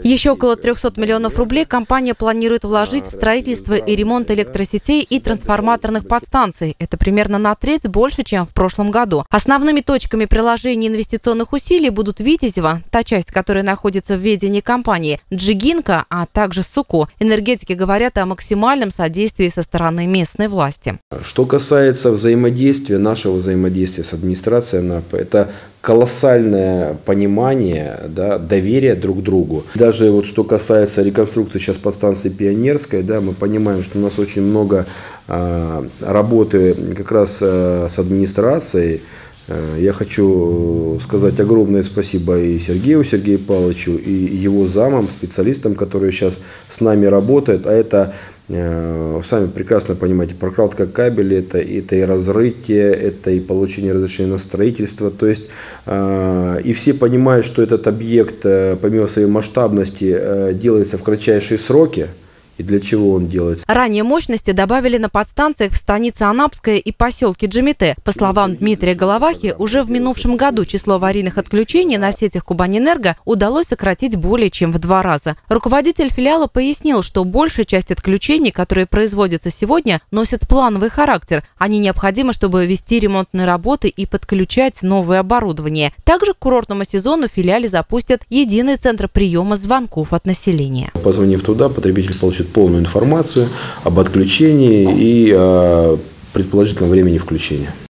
Еще около 300 миллионов рублей компания планирует вложить в строительство и ремонт электросетей и трансформаторных подстанций. Это примерно на треть больше, чем в прошлом году. Основными точками приложения инвестиционных усилий будут Витязево, та часть, которая находится в ведении компании, Джигинка, а также Суко. Энергетики говорят о максимальном содействии со стороны местной власти. Что касается взаимодействия, нашего взаимодействия с администрацией АНАП, это колоссальное понимание, да, доверие друг к другу. Даже вот что касается реконструкции сейчас подстанции Пионерской, да, мы понимаем, что у нас очень много работы как раз с администрацией. Я хочу сказать огромное спасибо и Сергею Павловичу, и его замам, специалистам, которые сейчас с нами работают. А это, сами прекрасно понимаете, прокладка кабеля, это и разрытие, это и получение разрешения на строительство. То есть, и все понимают, что этот объект, помимо своей масштабности, делается в кратчайшие сроки. И для чего он делается? Ранее мощности добавили на подстанциях в станице Анапская и поселке Джимите. По словам Дмитрия Головахи, уже в минувшем году число аварийных отключений на сетях Кубанэнерго удалось сократить более чем в 2 раза. Руководитель филиала пояснил, что большая часть отключений, которые производятся сегодня, носят плановый характер. Они необходимы, чтобы вести ремонтные работы и подключать новое оборудование. Также к курортному сезону в филиале запустят единый центр приема звонков от населения. Позвонив туда, потребитель получит полную информацию об отключении и предположительном времени включения.